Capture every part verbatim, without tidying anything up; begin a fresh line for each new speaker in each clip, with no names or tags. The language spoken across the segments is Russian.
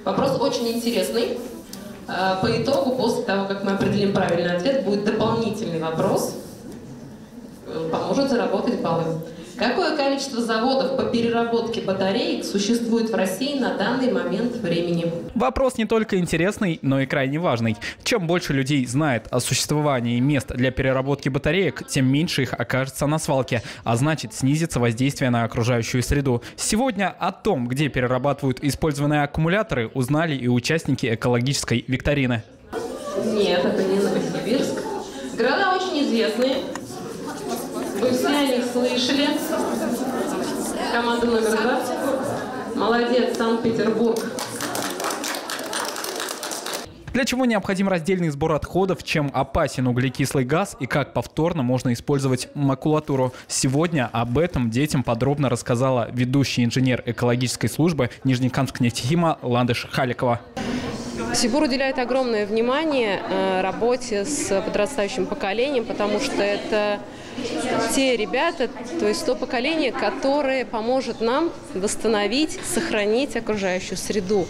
Вопрос очень интересный. По итогу, после того, как мы определим правильный ответ, будет дополнительный вопрос. Поможет заработать баллы. Какое количество заводов по переработке батареек существует в России на данный момент времени?
Вопрос не только интересный, но и крайне важный. Чем больше людей знает о существовании мест для переработки батареек, тем меньше их окажется на свалке, а значит снизится воздействие на окружающую среду. Сегодня о том, где перерабатывают использованные аккумуляторы, узнали и участники экологической викторины.
Нет, это не Новосибирск. Города очень известные. Вы все о них слышали. Команда номер два. Молодец, Санкт-Петербург.
Для чего необходим раздельный сбор отходов, чем опасен углекислый газ и как повторно можно использовать макулатуру. Сегодня об этом детям подробно рассказала ведущий инженер экологической службы Нижнекамск-нефтехима Ландыш Халикова.
Сибур уделяет огромное внимание работе с подрастающим поколением, потому что это те ребята, то есть то поколение, которое поможет нам восстановить, сохранить окружающую среду.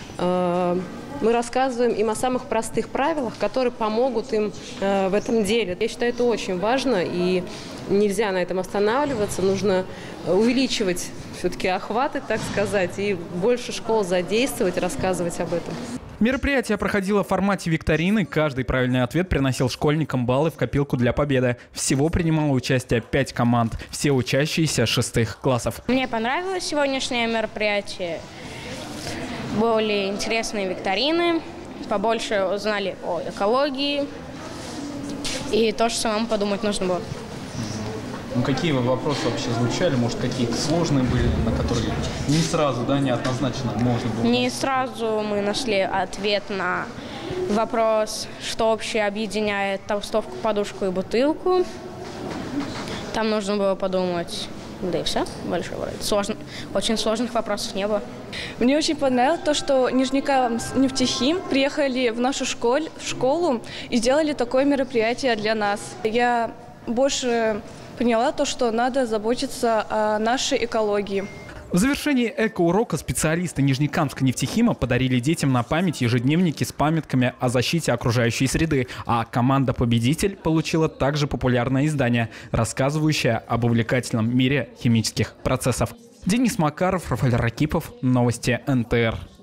Мы рассказываем им о самых простых правилах, которые помогут им в этом деле. Я считаю, это очень важно, и нельзя на этом останавливаться. Нужно увеличивать все-таки охваты, так сказать, и больше школ задействовать, рассказывать об этом.
Мероприятие проходило в формате викторины. Каждый правильный ответ приносил школьникам баллы в копилку для победы. Всего принимало участие пять команд, все учащиеся шестых классов.
Мне понравилось сегодняшнее мероприятие. Были интересные викторины, побольше узнали о экологии и то, что самому подумать нужно было.
Ну, какие вопросы вообще звучали? Может, какие-то сложные были, на которые не сразу, да, неоднозначно можно было?
Не сразу мы нашли ответ на вопрос, что общее объединяет толстовку, подушку и бутылку. Там нужно было подумать, да и все. Больше сложно, очень сложных вопросов не было.
Мне очень понравилось то, что Нижнекамск-нефтехим приехали в нашу школу, в школу и сделали такое мероприятие для нас. Я больше поняла то, что надо заботиться о нашей экологии.
В завершении эко-урока специалисты Нижнекамска-нефтехима подарили детям на память ежедневники с памятками о защите окружающей среды, а команда-победитель получила также популярное издание, рассказывающее об увлекательном мире химических процессов. Денис Макаров, Рафаэль Ракипов, новости эн тэ эр.